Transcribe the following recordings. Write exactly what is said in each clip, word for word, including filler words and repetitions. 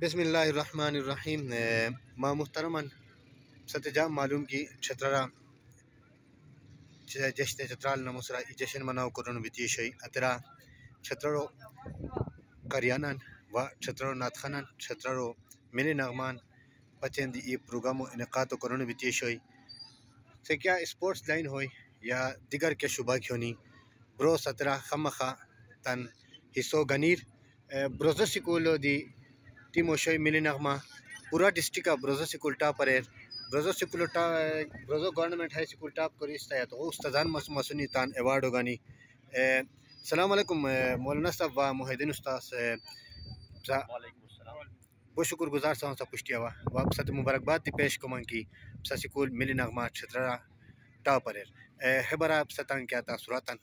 بسم اللہ الرحمن الرحیم ما محترماً ستجام معلوم کی چھترا جشن چترال نمسرا جشن مناو کرن بیتی شئی اترا چھترو کریانان و چھترو ناتخانان چھترو ملی نغمان پچین دی ای پروگرامو انعقاد کرن بیتی شئی سے کیا اسپورٹس لائن ہوئی یا دیگر کے شبہ کیونی برو سترا خمخا تن حصو گنیر بروزر سکول دی ٹیم شوی ملی نغمہ پورا ڈسٹرکٹ کا بروزر سکول ٹاپ پر بروزر سکول ٹاپ بروزر گورنمنٹ ہائی سکول ٹاپ کری استایا تو استادان مسنی تان ایوارڈ ہوگانی. السلام علیکم مولانا صاحب و محدین استاذ. وعلیکم السلام. بہت شکر گزار سا سا پشتیا وا واپس مبارکباد تی پیش کمان کی سا سکول ملی نغمہ چھترا ٹاپ پر ہے برا ستان کیا تاثراتن.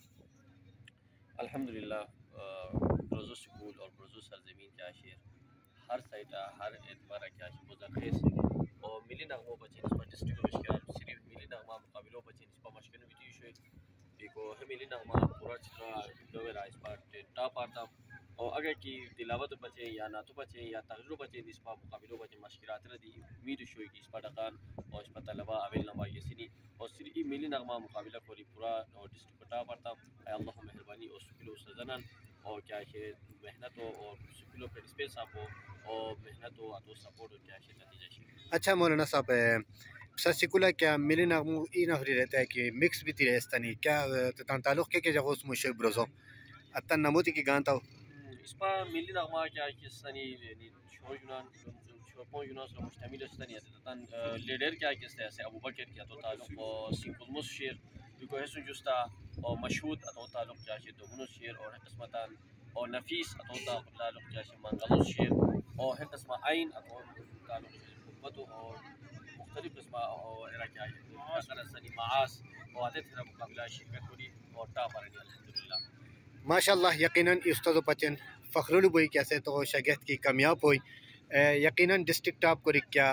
الحمدللہ بروزر سکول اور بروزر سرزمین کیا شیر ہر سائٹا ہر اعتبار کیا شیر بزرخیز اور ملی نغموں بچے اس پر ڈسٹرکٹ مشکل صرف ملی نغمہ مقابلوں بچے اس پر مشکل بھی تھی دیکھو ہے ملی نغمہ پورا چھترا ڈویرا اس پر ٹاپ آتا اور اگر کی تلاوت بچے یا نعتو بچے یا تغریر بچے اس پر مقابلوں بچے مشکلات دی امید شوئی کی اس پر ڈقان اور اس پر طلبہ اویل نما یہ سنی اور صرف ملی نغمہ مقابلہ کوری پورا اور ڈسٹرکٹ ٹاپ آتا اے اللہ مہربانی اور سکلو سزنان اور کیا ہے محنت ہو اور سکلو پرنسپل صاحب ہو اور محنت ہو تو سپورٹ ہو کیا ہے نتیجہ شیر. اچھا مولانا صاحب سر سکولا کیا ملی نغمو ای نفری رہتا ہے کہ مکس بھی تیرے استانی کیا تان تعلق کے کے جگہ اس مشک بروزو اتن نموتی کی گانتا ہو اس پر ملی نغمہ کیا ہے استانی شو یونان شوپون یونان سے مشتمل استانی ہے تان لیڈر کیا ہے ایسے ابو بکر کیا تو تعلق اور سنکلمس شیر دیکھو حسن جستا اور مشہود اتو تعلق کیا ہے دومنس شیر اور قسمتان اور نفیس اتو تعلق کیا ہے منگلوس شیر اور قسمہ عین اتو تعلق حکمت اور مختلف قسمہ اور ایرا کیا ہے مثلا سنی معاص اور عادت ہے مقابلہ شرکت کری اور ٹاپ آرہی الحمدللہ. ماشاءاللہ یقیناً استاد پچن فخر بوئی کیسے تو شگیت کی کامیاب ہوئی یقیناً ڈسٹرکٹ ٹاپ کری کیا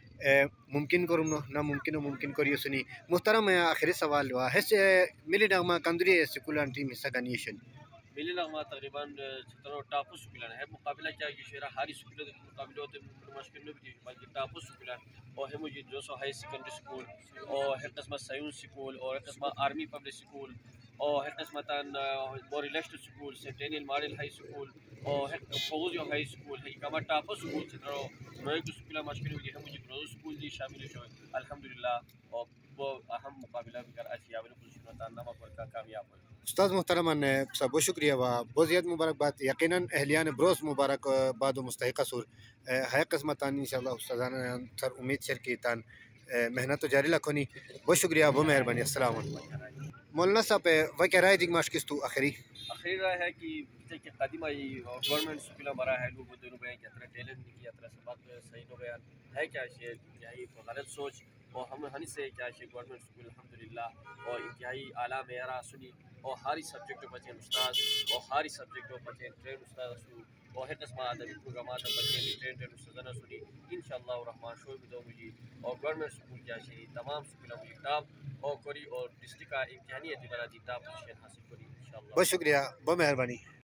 ممکن کروں ناممکن و ممکن کری سنی. محترم آخری سوال ہوا ہے ملی نغمہ کندری سکولان ٹیم حصہ گنیشن ملی نغمہ تقریباً چھترو ٹاپ سکولان ہے مقابلہ کیا کہ شیرہ ہاری سکولوں کے مقابلے ہوتے مشکل نہیں بھی بلکہ ٹاپ سکولان اور ہے مجھے جو سو ہائی سیکنڈری سکول اور ہے قسمہ سیون سکول اور ہے قسمہ آرمی پبلک سکول اور ہے قسمتاً موریلسٹ school centennial model high school اور ہے فوزیو ہائی سکول ہے کما ٹاپ سکول چھترو نوے کو سکولہ مشکل ہوئی ہے مجھے بروز سکول دی شامل شو الحمدللہ اور وہ اہم مقابلہ بھی کر اچھی آویل پوزیشن تاندامہ پر کا کامیاب ہوئی. استاد محترمان سب بہت شکریہ و بہت زیادہ مبارکباد یقیناً اہلیان بروس مبارک بعد و مستحق سور ہے قسمتان انشاءاللہ استادان سر امید شر کی تان محنت و جاری لکھونی بہت شکریہ بہت مہربانی. السلام علیکم مولانا صاحب وہ کیا رائے دیکھ ماش کس تو آخری آخری رائے ہے کہ کہ قدیمہ گورنمنٹ سکولہ مرا ہے لوگ دونوں بیان کہ اتنا ٹیلنٹ نہیں کیا اتنا سبق صحیح نہ بیان ہے کیا انتہائی غلط سوچ اور ہم ہنی سے کیا گورنمنٹ سکول الحمدللہ اور انتہائی اعلیٰ معیارہ سنی اور ہاری سبجیکٹوں بچے استاد اور ہاری سبجیکٹوں بچے ٹرین استاد سنی اور ہے قسمہ ادبی پروگرامات بچے ٹرین ٹرین استادانہ سنی انشاءاللہ الرحمن شوئی بھی دو مجھے اور گورنمنٹ سکول کیا شہی تمام سکولہ مجھے ٹاپ اور کری اور ڈسٹرکٹ کا امتحانی اعتبارہ دی ٹاپ پوزیشن حاصل کری انشاءاللہ. بہت شکریہ بہت مہربانی.